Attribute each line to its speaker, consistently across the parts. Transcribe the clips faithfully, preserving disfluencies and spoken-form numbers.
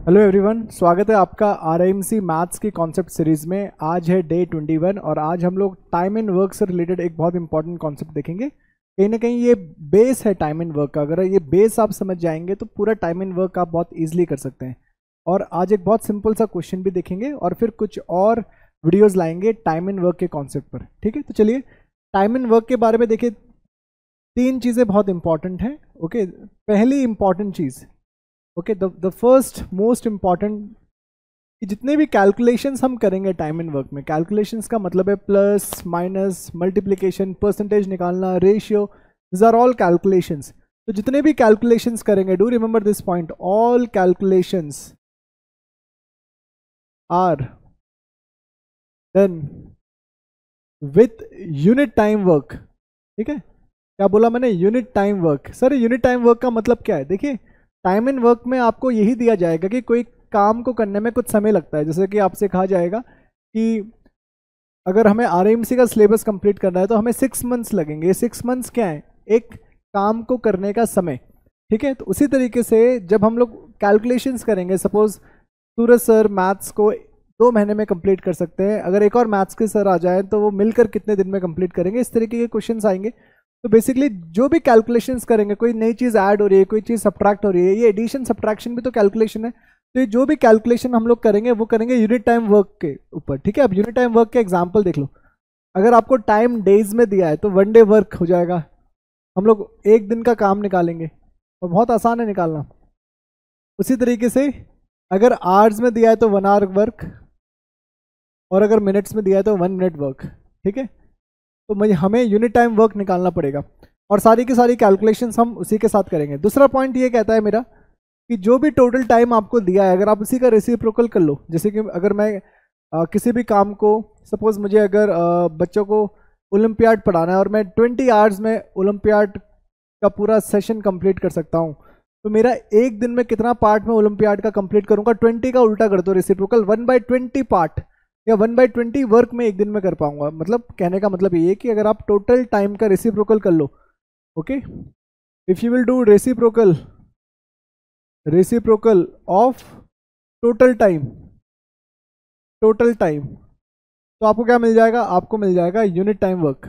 Speaker 1: Hello everyone, स्वागत है आपका आरएमसी मैथ्स की कॉन्सेप्ट सीरीज में। आज है डे इक्कीस और आज हम लोग टाइम एंड वर्क से रिलेटेड एक बहुत इंपॉर्टेंट कॉन्सेप्ट देखेंगे। कहीं ना कहीं ये बेस है टाइम एंड वर्क का। अगर ये बेस आप समझ जाएंगे तो पूरा टाइम एंड वर्क आप बहुत ईजिली कर सकते हैं। और आज एक बहुत सिंपल सा क्वेश्चन भी देखेंगे और फिर कुछ और वीडियोज़ लाएंगे टाइम एंड वर्क के कॉन्सेप्ट पर। ठीक है, तो चलिए टाइम एंड वर्क के बारे में देखिए। तीन चीज़ें बहुत इंपॉर्टेंट हैं। ओके, पहली इंपॉर्टेंट चीज़, okay, the the first most important कि जितने भी कैलकुलेशंस हम करेंगे टाइम एंड वर्क में, कैलकुलेशंस का मतलब है प्लस माइनस मल्टीप्लिकेशन, परसेंटेज निकालना, ratio, this are all calculations. तो जितने भी कैलकुलेशंस करेंगे, do remember this point, all calculations are done with unit time work. ठीक है, क्या बोला मैंने? Unit time work. Sir unit time work का मतलब क्या है? देखिए, टाइम एंड वर्क में आपको यही दिया जाएगा कि कोई काम को करने में कुछ समय लगता है। जैसे कि आपसे कहा जाएगा कि अगर हमें आरएमसी का सिलेबस कंप्लीट करना है तो हमें सिक्स मंथ्स लगेंगे। ये सिक्स मंथ्स क्या है? एक काम को करने का समय। ठीक है, तो उसी तरीके से जब हम लोग कैलकुलेशंस करेंगे, सपोज सूरज सर मैथ्स को दो महीने में कंप्लीट कर सकते हैं, अगर एक और मैथ्स के सर आ जाए तो वो मिलकर कितने दिन में कंप्लीट करेंगे, इस तरीके के क्वेश्चन आएंगे। तो बेसिकली जो भी कैलकुलेशंस करेंगे, कोई नई चीज़ ऐड हो रही है, कोई चीज़ सब्ट्रैक्ट हो रही है, ये एडिशन सब्ट्रैक्शन भी तो कैलकुलेशन है। तो ये जो भी कैलकुलेशन हम लोग करेंगे वो करेंगे यूनिट टाइम वर्क के ऊपर। ठीक है, अब यूनिट टाइम वर्क के एग्जांपल देख लो। अगर आपको टाइम डेज में दिया है तो वन डे वर्क हो जाएगा। हम लोग एक दिन का काम निकालेंगे और बहुत आसान है निकालना। उसी तरीके से अगर आवर्स में दिया है तो वन आवर वर्क, और अगर मिनट्स में दिया है तो वन मिनट वर्क। ठीक है, तो मुझे हमें यूनिट टाइम वर्क निकालना पड़ेगा और सारी की सारी कैलकुलेशंस हम उसी के साथ करेंगे। दूसरा पॉइंट ये कहता है मेरा कि जो भी टोटल टाइम आपको दिया है, अगर आप उसी का रेसिप्रोकल कर लो। जैसे कि अगर मैं आ, किसी भी काम को, सपोज मुझे अगर आ, बच्चों को ओलंपियाड पढ़ाना है और मैं ट्वेंटी आवर्स में ओलंपियाड का पूरा सेशन कंप्लीट कर सकता हूँ, तो मेरा एक दिन में कितना पार्ट में ओलंपियाड का कंप्लीट करूँगा? ट्वेंटी का उल्टा कर दो reciprocal, one by twenty part या वन बाई ट्वेंटी वर्क में एक दिन में कर पाऊंगा। मतलब कहने का मतलब ये है कि अगर आप टोटल टाइम का रेसिप्रोकल कर लो, okay, if you will do reciprocal reciprocal of total time total time तो आपको क्या मिल जाएगा? आपको मिल जाएगा यूनिट टाइम वर्क।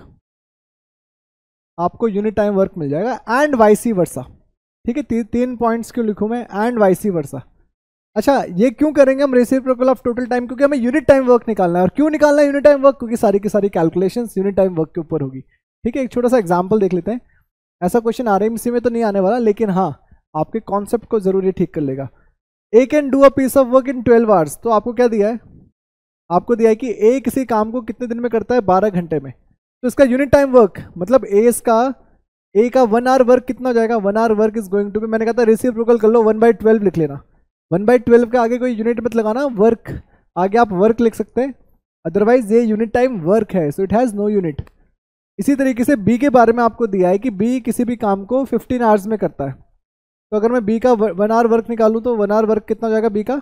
Speaker 1: आपको यूनिट टाइम वर्क मिल जाएगा एंड वाइसी वर्सा। ठीक है, ती, तीन पॉइंट्स क्यों लिखूं मैं? And vice versa. अच्छा, ये क्यों करेंगे हम रेसिप्रोकल ऑफ टोटल टाइम? क्योंकि हमें यूनिट टाइम वर्क निकालना है। और क्यों निकालना है यूनिट टाइम वर्क? क्योंकि सारी की सारी कैलकुलेशंस यूनिट टाइम वर्क के ऊपर होगी। ठीक है, एक छोटा सा एग्जांपल देख लेते हैं। ऐसा क्वेश्चन आरएमसी में तो नहीं आने वाला, लेकिन हाँ आपके कॉन्सेप्ट को जरूर ये ठीक कर लेगा। A can do a piece of work in twelve hours. तो आपको क्या दिया है? आपको दिया है कि ए किसी काम को कितने दिन में करता है? बारह घंटे में। तो इसका यूनिट टाइम वर्क मतलब ए इसका ए का वन आवर वर्क कितना हो जाएगा? One hour work is going to be, मैंने कहा था रेसिप्रोकल कर लो, वन बाई ट्वेल्व लिख लेना। वन बाई ट्वेल्व के आगे कोई यूनिट मत लगाना, वर्क आगे आप वर्क लिख सकते हैं, अदरवाइज ये यूनिट टाइम वर्क है, so it has no unit. इसी तरीके से बी के बारे में आपको दिया है कि बी किसी भी काम को फिफ्टीन आवर्स में करता है। तो अगर मैं बी का वन आवर वर्क निकालूं तो वन आवर वर्क कितना हो जाएगा? बी का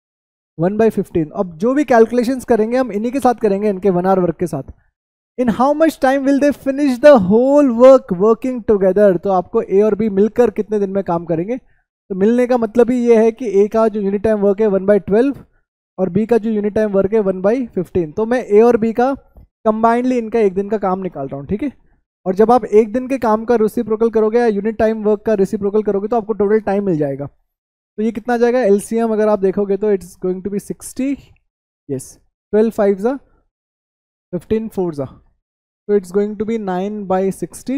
Speaker 1: वन बाई फिफ्टीन। अब जो भी कैलकुलेशंस करेंगे हम इन्हीं के साथ करेंगे, इनके वन आवर वर्क के साथ। In how much time will they finish the whole work working together. तो आपको ए और बी मिलकर कितने दिन में काम करेंगे? तो मिलने का मतलब ही ये है कि ए का जो यूनिट टाइम वर्क है वन बाई ट्वेल्व और बी का जो यूनिट टाइम वर्क है वन बाई फिफ्टीन। तो मैं ए और बी का कंबाइंडली इनका एक दिन का काम निकाल रहा हूँ। ठीक है, और जब आप एक दिन के काम का रेसिप्रोकल करोगे या यूनिट टाइम वर्क का रेसिप्रोकल करोगे तो आपको टोटल टाइम मिल जाएगा। तो ये कितना जाएगा? एलसीएम अगर आप देखोगे तो it's going to be sixty, yes, twelve five ज़ा फिफ्टीन फोर ज़ा, तो it's going to be nine by sixty,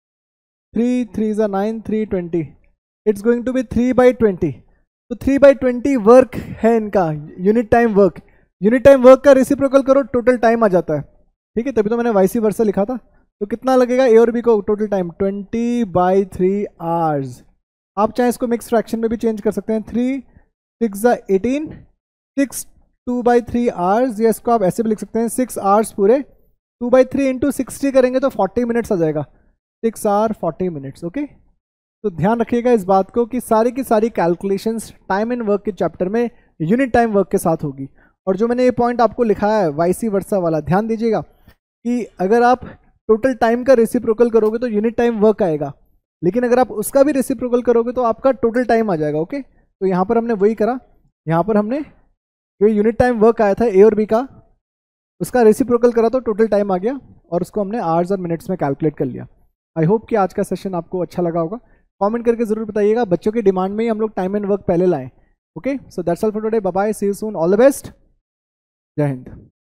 Speaker 1: three three ज़ा nine, three twenty, it's going to be three by twenty. तो थ्री बाई ट्वेंटी वर्क है इनका unit time work. Unit time work का reciprocal करो, total time आ जाता है। ठीक है, तभी तो मैंने वाइसी वर्सा लिखा था। तो कितना लगेगा ए और बी को total time? Twenty by three hours. आप चाहे इसको मिक्स फ्रैक्शन में भी चेंज कर सकते हैं। थ्री सिक्स ज़ा eighteen, six two by three hours, या इसको आप ऐसे भी लिख सकते हैं सिक्स आवर्स पूरे। Two by three into sixty करेंगे तो फोर्टी मिनट्स आ जाएगा, six hour forty minutes. Okay, तो ध्यान रखिएगा इस बात को कि सारी की सारी कैलकुलेशंस टाइम एंड वर्क के चैप्टर में यूनिट टाइम वर्क के साथ होगी। और जो मैंने ये पॉइंट आपको लिखा है वाइसी वर्सा वाला, ध्यान दीजिएगा कि अगर आप टोटल टाइम का रेसिप्रोकल करोगे तो यूनिट टाइम वर्क आएगा, लेकिन अगर आप उसका भी रेसिप्रोकल करोगे तो आपका टोटल टाइम आ जाएगा। ओके, तो यहाँ पर हमने वही करा। यहाँ पर हमने जो यूनिट टाइम वर्क आया था ए और बी का, उसका रेसिप्रोकल करा तो टोटल टाइम आ गया और उसको हमने आवर्स और मिनट्स में कैलकुलेट कर लिया। आई होप कि आज का सेशन आपको अच्छा लगा होगा। कमेंट करके जरूर बताइएगा, बच्चों की डिमांड में ही हम लोग टाइम एंड वर्क पहले लाएं। Okay, so that's all for today, bye bye, see you soon, all the best, Jai Hind.